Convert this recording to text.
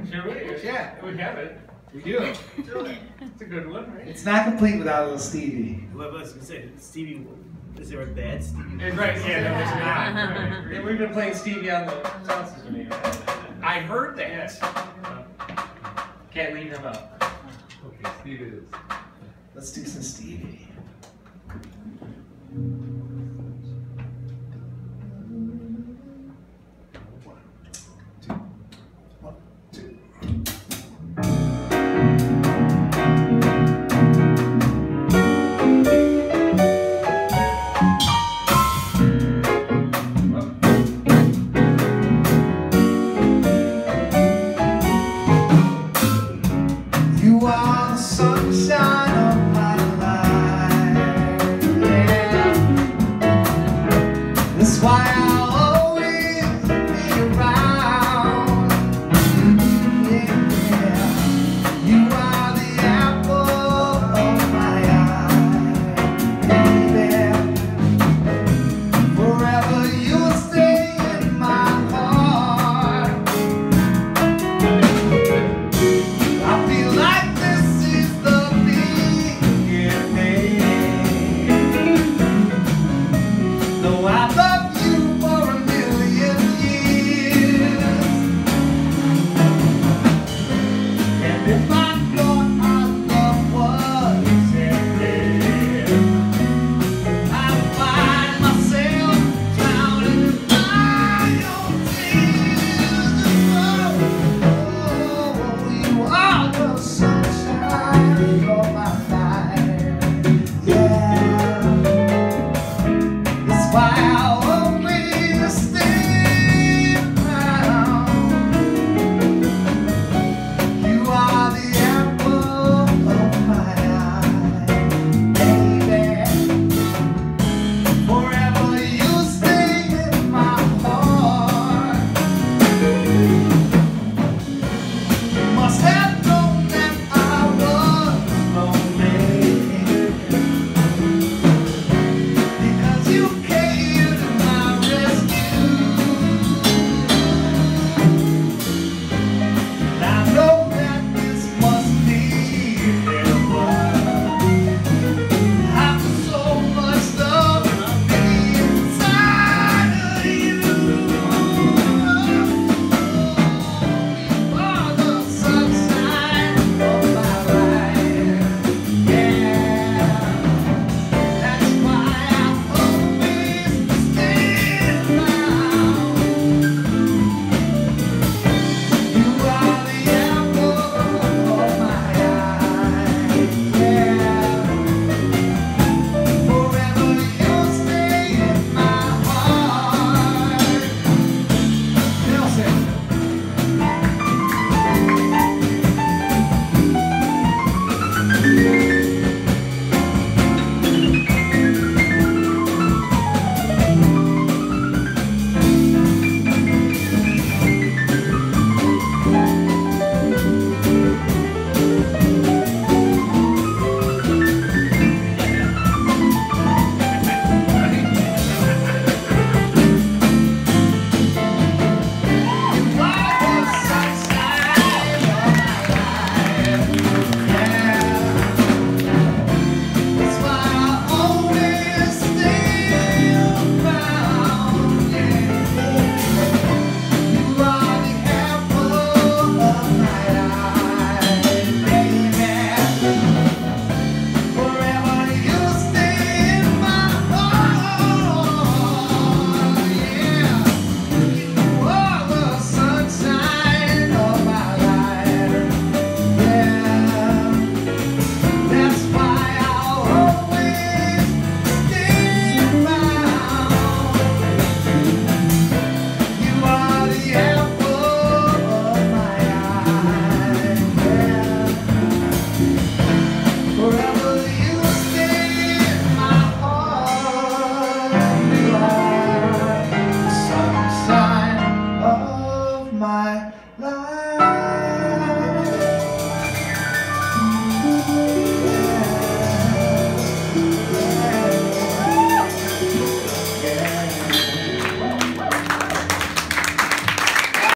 Sure we? Yeah. We have it. We do. It's a good one, right? It's not complete without a little Stevie. What was I going to say? Stevie, is there a bad Stevie? Right, yeah, no, it's not. Right. We've been playing Stevie on the sound system here. I heard that. Yes. Can't leave him out. Okay, Steve it is. Let's do some Stevie. One, two. You are the sunshine of my life, yeah. That's why I'll always be around, yeah. You are the apple of my eye, baby. Forever you'll stay in my heart. I feel like this is the beginning. Though I love you for a million years, and if I thought our love was ended, I'd find myself drowning in my own tears. Oh, you are the sunshine of my life, yeah. That's why I'll always stay around. You are the apple of my eye, baby. Forever you stay in my heart. You must have known that I was lonely, because you came to my rescue. And I know that this must be heaven. After so much love inside of you, you are the sunshine of my life, yeah. That's why I'll always stay around. You are the apple of my eye, yeah. Forever you'll stay in my heart. Nelson. My life.